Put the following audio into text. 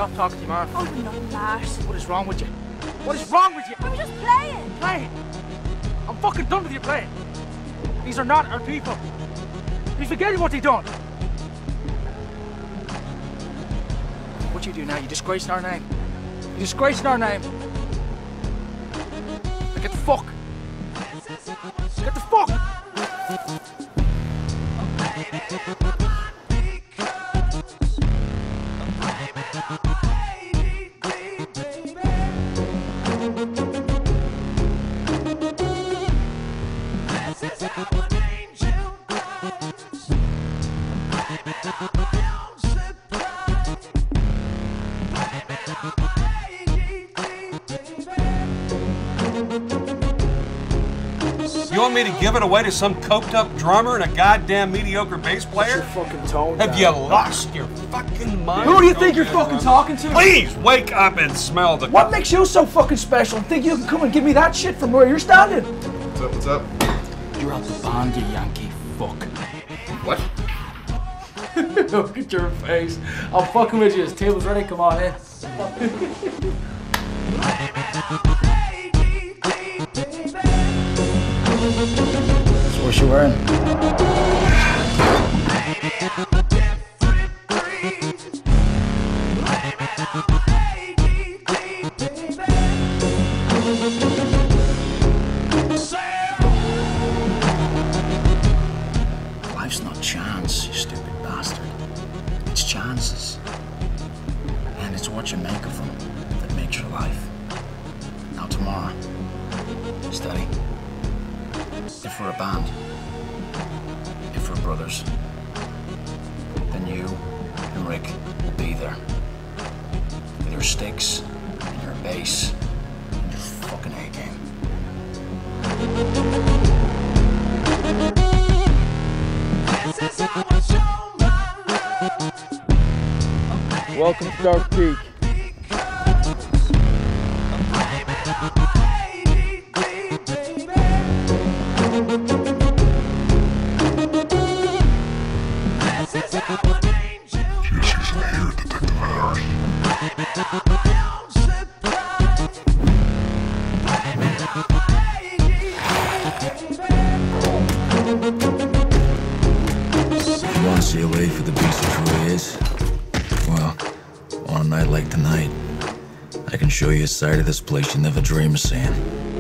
off talking to you, man. Oh, you're not that. What is wrong with you? What is wrong with you? I'm just playing. Playing? I'm fucking done with you playing. These are not our people. You forgetting what they done. What you do now, you disgracing our name. You're disgracing our name. Now get the fuck. Get the fuck! You want me to give it away to some coked-up drummer and a goddamn mediocre bass player? What's your fucking tone Have down? you lost your fucking mind? Who do you think you're fucking talking to? Please wake up and smell the. What makes you so fucking special? Think you can come and give me that shit from where you're standing? What's up, what's up? You're out the band, you Yankee fuck. What? Look at your face. I'm fucking with you. This table's ready. Come on in. That's what you're wearing. Life's not chance, you stupid bastard. It's chances. And it's what you make of them that makes your life. Now tomorrow, steady. If we're a band, if we're brothers, then you and Rick will be there. With your sticks and your bass and your fucking A game. Welcome to Dark Peak. You want to see a way for the beast it truly is? Well, on a night like tonight, I can show you a side of this place you never dream of seeing.